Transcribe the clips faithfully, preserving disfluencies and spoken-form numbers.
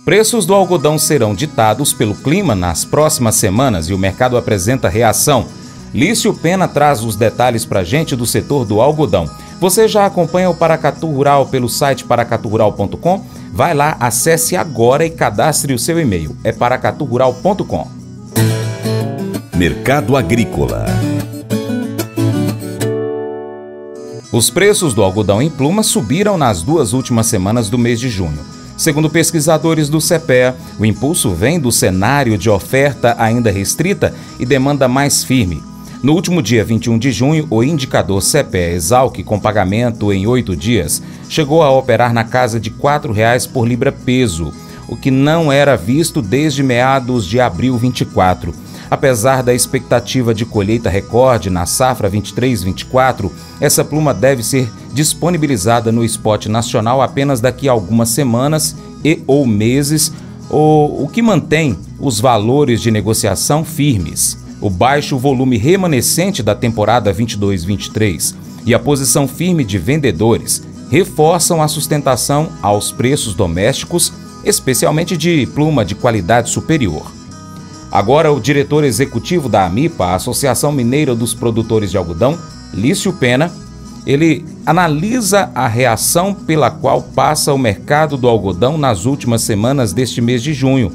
Preços do algodão serão ditados pelo clima nas próximas semanas e o mercado apresenta reação. Lício Pena traz os detalhes para a gente do setor do algodão. Você já acompanha o Paracatu Rural pelo site paracatu rural ponto com? Vai lá, acesse agora e cadastre o seu e-mail. É paracatu rural ponto com. Mercado Agrícola. Os preços do algodão em pluma subiram nas duas últimas semanas do mês de junho. Segundo pesquisadores do CEPEA, o impulso vem do cenário de oferta ainda restrita e demanda mais firme. No último dia vinte e um de junho, o indicador CEPEA-Exalc, com pagamento em oito dias, chegou a operar na casa de quatro reais por libra-peso, o que não era visto desde meados de abril vinte e quatro. Apesar da expectativa de colheita recorde na safra vinte e três vinte e quatro, essa pluma deve ser disponibilizada no spot nacional apenas daqui a algumas semanas e ou meses, o, o que mantém os valores de negociação firmes. O baixo volume remanescente da temporada vinte e dois vinte e três e a posição firme de vendedores reforçam a sustentação aos preços domésticos, especialmente de pluma de qualidade superior. Agora, o diretor executivo da AMIPA, a Associação Mineira dos Produtores de Algodão, Lício Pena, ele analisa a reação pela qual passa o mercado do algodão nas últimas semanas deste mês de junho.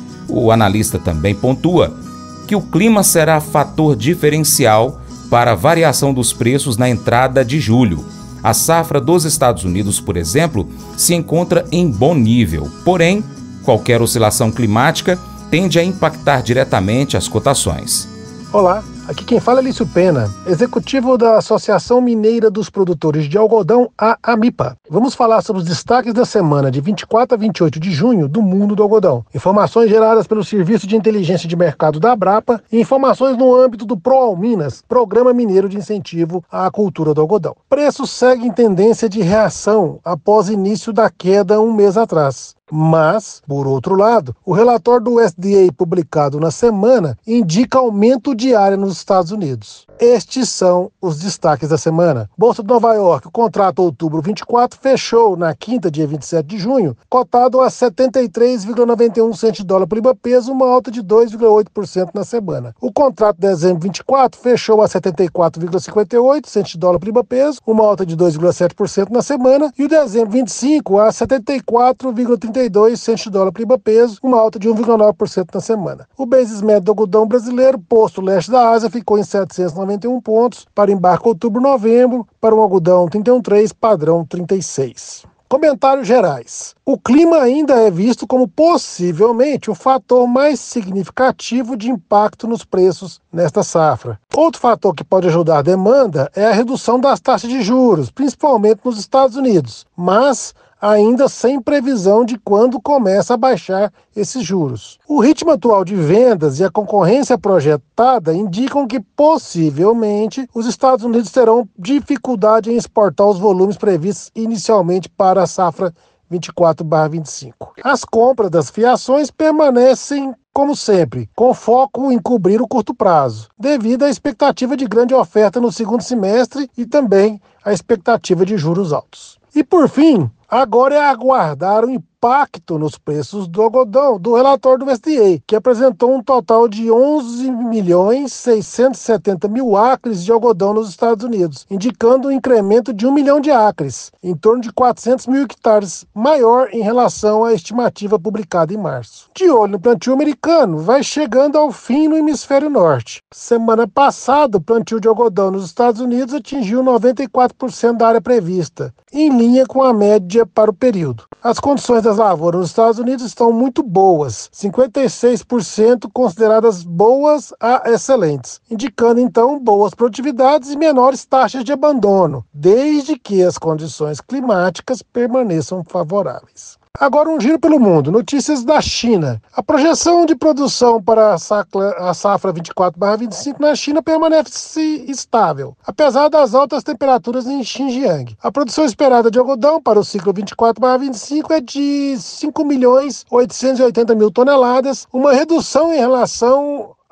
O analista também pontua que o clima será fator diferencial para a variação dos preços na entrada de julho. A safra dos Estados Unidos, por exemplo, se encontra em bom nível, porém, qualquer oscilação climática tende a impactar diretamente as cotações. Olá, aqui quem fala é Lício Pena, executivo da Associação Mineira dos Produtores de Algodão, a AMIPA. Vamos falar sobre os destaques da semana de vinte e quatro a vinte e oito de junho do mundo do algodão. Informações geradas pelo Serviço de Inteligência de Mercado da Abrapa e informações no âmbito do ProAlminas, Programa Mineiro de Incentivo à Cultura do Algodão. Preços seguem tendência de reação após início da queda um mês atrás. Mas, por outro lado, o relatório do U S D A publicado na semana indica aumento diário nos Estados Unidos. Estes são os destaques da semana. Bolsa de Nova York, o contrato outubro vinte e quatro fechou na quinta, dia vinte e sete de junho, cotado a setenta e três vírgula noventa e um centavos de dólar por libra-peso, uma alta de dois vírgula oito por cento na semana. O contrato de dezembro vinte e quatro fechou a setenta e quatro vírgula cinquenta e oito centavos de dólar por libra-peso, uma alta de dois vírgula sete por cento na semana, e o dezembro vinte e cinco a setenta e quatro vírgula trinta e dois centavos de dólar por libra-peso, uma alta de um vírgula nove por cento na semana. O basis médio do algodão brasileiro, posto leste da Ásia, ficou em setecentos e noventa e um pontos para embarque outubro-novembro, para um algodão trinta e um vírgula três, padrão trinta e seis. Comentários gerais. O clima ainda é visto como possivelmente o fator mais significativo de impacto nos preços nesta safra. Outro fator que pode ajudar a demanda é a redução das taxas de juros, principalmente nos Estados Unidos, mas ainda sem previsão de quando começa a baixar esses juros. O ritmo atual de vendas e a concorrência projetada indicam que, possivelmente, os Estados Unidos terão dificuldade em exportar os volumes previstos inicialmente para a safra vinte e quatro barra vinte e cinco. As compras das fiações permanecem, como sempre, com foco em cobrir o curto prazo, devido à expectativa de grande oferta no segundo semestre e também à expectativa de juros altos. E, por fim, agora é aguardar o impacto nos preços do algodão do relatório do U S D A, que apresentou um total de onze milhões seiscentos e setenta mil acres de algodão nos Estados Unidos, indicando um incremento de um milhão de acres, em torno de quatrocentos mil hectares, maior em relação à estimativa publicada em março. De olho no plantio americano, vai chegando ao fim no hemisfério norte. Semana passada, o plantio de algodão nos Estados Unidos atingiu noventa e quatro por cento da área prevista, em linha com a média para o período. As condições das lavouras nos Estados Unidos estão muito boas, cinquenta e seis por cento consideradas boas a excelentes, indicando então boas produtividades e menores taxas de abandono, desde que as condições climáticas permaneçam favoráveis. Agora um giro pelo mundo. Notícias da China. A projeção de produção para a safra, a safra vinte e quatro barra vinte e cinco na China permanece estável, apesar das altas temperaturas em Xinjiang. A produção esperada de algodão para o ciclo vinte e quatro barra vinte e cinco é de cinco milhões oitocentos e oitenta mil toneladas, uma redução em relação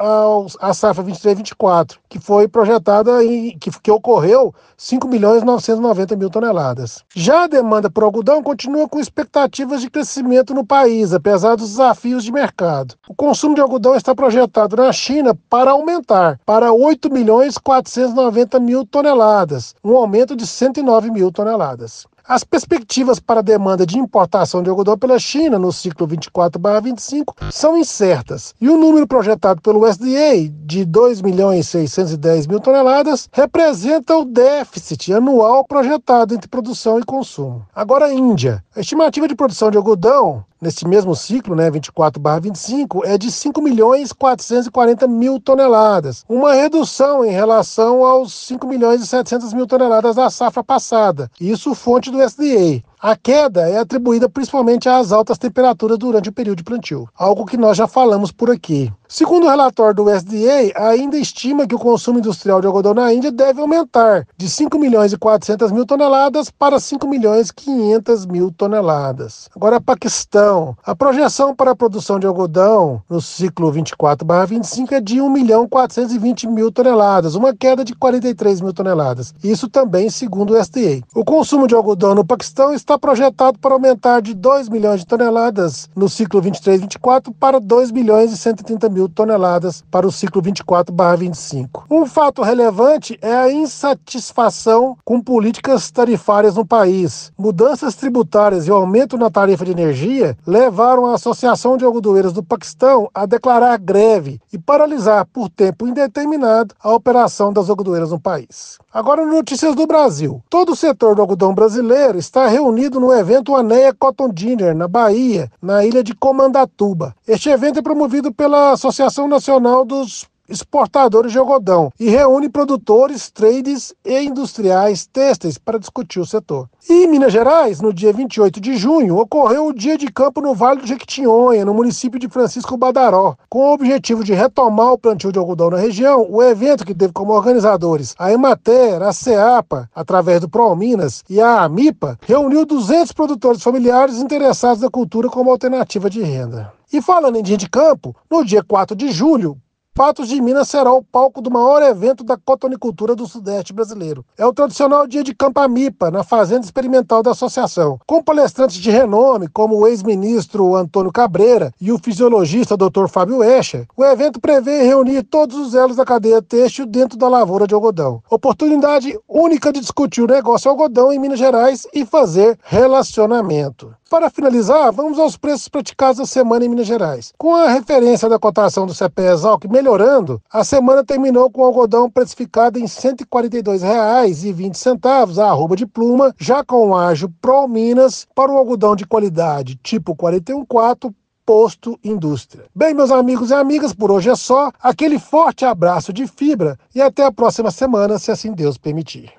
aos, à safra vinte e três vinte e quatro, que foi projetada em que, que ocorreu cinco milhões novecentos e noventa mil toneladas. Já a demanda por algodão continua com expectativas de crescimento no país, apesar dos desafios de mercado. O consumo de algodão está projetado na China para aumentar para oito milhões quatrocentos e noventa mil toneladas, um aumento de cento e nove mil toneladas. As perspectivas para a demanda de importação de algodão pela China no ciclo vinte e quatro barra vinte e cinco são incertas, e o número projetado pelo U S D A de dois milhões seiscentos e dez mil toneladas representa o déficit anual projetado entre produção e consumo. Agora a Índia. A estimativa de produção de algodão nesse mesmo ciclo, né, vinte e quatro barra vinte e cinco, é de cinco milhões quatrocentos e quarenta mil toneladas, uma redução em relação aos cinco milhões e setecentos mil toneladas da safra passada, isso fonte do U S D A. A queda é atribuída principalmente às altas temperaturas durante o período de plantio, algo que nós já falamos por aqui. Segundo o relatório do U S D A, ainda estima que o consumo industrial de algodão na Índia deve aumentar de cinco milhões e quatrocentos mil toneladas para cinco milhões e quinhentos mil toneladas. Agora, Paquistão. A projeção para a produção de algodão no ciclo vinte e quatro barra vinte e cinco é de um milhão quatrocentos e vinte mil toneladas, uma queda de quarenta e três mil toneladas. Isso também segundo o U S D A. O consumo de algodão no Paquistão está projetado para aumentar de dois milhões de toneladas no ciclo vinte e três vinte e quatro para dois milhões e cento e trinta mil toneladas para o ciclo vinte e quatro barra vinte e cinco. Um fato relevante é a insatisfação com políticas tarifárias no país. Mudanças tributárias e o aumento na tarifa de energia levaram a Associação de Algodoeiros do Paquistão a declarar greve e paralisar por tempo indeterminado a operação das algodoeiras no país. Agora, notícias do Brasil. Todo o setor do algodão brasileiro está reunido no evento Aneia Cotton Dinner, na Bahia, na ilha de Comandatuba. Este evento é promovido pela Associação Nacional dos Exportadores de Algodão e reúne produtores, trades e industriais têxteis para discutir o setor. E em Minas Gerais, no dia vinte e oito de junho, ocorreu o Dia de Campo no Vale do Jequitinhonha, no município de Francisco Badaró. Com o objetivo de retomar o plantio de algodão na região, o evento, que teve como organizadores a Emater, a SEAPA, através do ProAlminas, e a AMIPA, reuniu duzentos produtores familiares interessados na cultura como alternativa de renda. E falando em Dia de Campo, no dia quatro de julho, Patos de Minas será o palco do maior evento da cotonicultura do Sudeste brasileiro. É o tradicional Dia de Campo Amipa, na Fazenda Experimental da Associação. Com palestrantes de renome, como o ex-ministro Antônio Cabreira e o fisiologista doutor Fábio Escher, o evento prevê reunir todos os elos da cadeia têxtil dentro da lavoura de algodão. Oportunidade única de discutir o negócio algodão em Minas Gerais e fazer relacionamento. Para finalizar, vamos aos preços praticados na semana em Minas Gerais. Com a referência da cotação do C P E-Exalc melhorando, a semana terminou com o algodão precificado em cento e quarenta e dois reais e vinte centavos a arroba de pluma, já com o ágio ProAlminas para o algodão de qualidade tipo quarenta e um quatro, posto indústria. Bem, meus amigos e amigas, por hoje é só. Aquele forte abraço de fibra e até a próxima semana, se assim Deus permitir.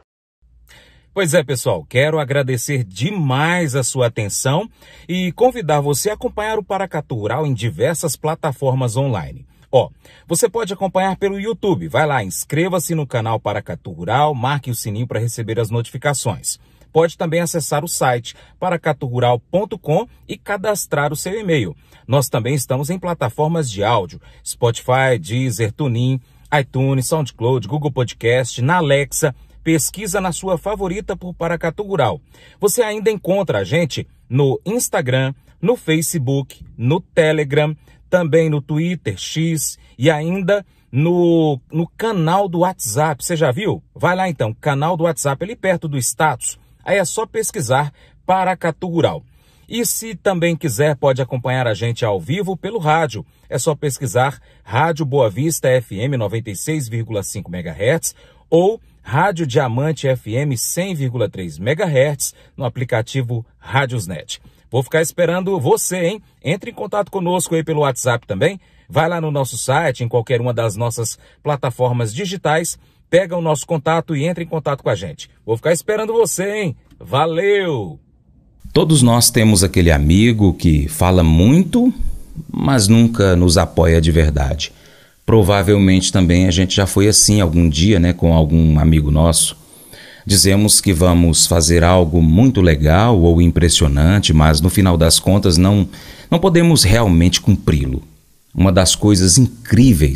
Pois é, pessoal, quero agradecer demais a sua atenção e convidar você a acompanhar o Paracatu Rural em diversas plataformas online. Ó, você pode acompanhar pelo YouTube. Vai lá, inscreva-se no canal Paracatu Rural, marque o sininho para receber as notificações. Pode também acessar o site paracatu rural ponto com e cadastrar o seu e-mail. Nós também estamos em plataformas de áudio, Spotify, Deezer, TuneIn, iTunes, SoundCloud, Google Podcast, na Alexa. Pesquisa na sua favorita por Paracatu Rural. Você ainda encontra a gente no Instagram, no Facebook, no Telegram, também no Twitter, X e ainda no, no canal do WhatsApp. Você já viu? Vai lá então, canal do WhatsApp ali perto do status. Aí é só pesquisar Paracatu Rural. E se também quiser, pode acompanhar a gente ao vivo pelo rádio. É só pesquisar Rádio Boa Vista F M noventa e seis vírgula cinco megahertz ou Rádio Diamante F M cem vírgula três megahertz no aplicativo Rádiosnet. Vou ficar esperando você, hein? Entre em contato conosco aí pelo WhatsApp também. Vai lá no nosso site, em qualquer uma das nossas plataformas digitais, pega o nosso contato e entra em contato com a gente. Vou ficar esperando você, hein? Valeu! Todos nós temos aquele amigo que fala muito, mas nunca nos apoia de verdade. Provavelmente também a gente já foi assim algum dia, né, com algum amigo nosso. Dizemos que vamos fazer algo muito legal ou impressionante, mas no final das contas não, não podemos realmente cumpri-lo. Uma das coisas incríveis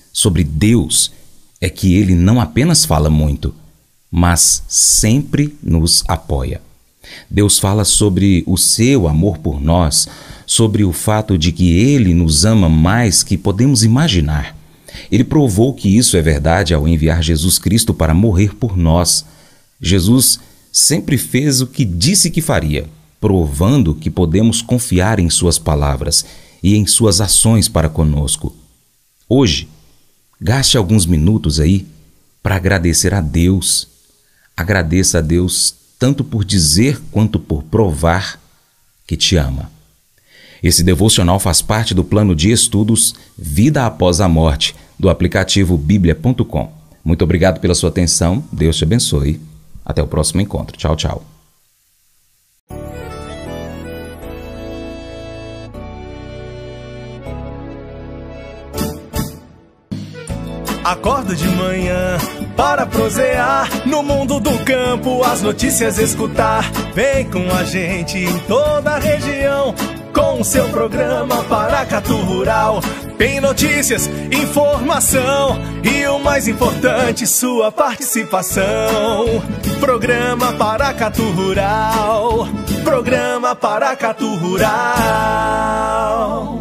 sobre Deus é que Ele não apenas fala muito, mas sempre nos apoia. Deus fala sobre o seu amor por nós, sobre o fato de que Ele nos ama mais que podemos imaginar. Ele provou que isso é verdade ao enviar Jesus Cristo para morrer por nós. Jesus sempre fez o que disse que faria, provando que podemos confiar em suas palavras e em suas ações para conosco. Hoje, gaste alguns minutos aí para agradecer a Deus. Agradeça a Deus tanto por dizer quanto por provar que te ama. Esse devocional faz parte do plano de estudos Vida Após a Morte, do aplicativo bíblia ponto com. Muito obrigado pela sua atenção, Deus te abençoe. Até o próximo encontro. Tchau, tchau. Acordo de manhã para prosear no mundo do campo, as notícias escutar. Vem com a gente em toda a região com o seu programa Paracatu Rural. Tem notícias, informação e o mais importante, sua participação. Programa Paracatu Rural. Programa Paracatu Rural.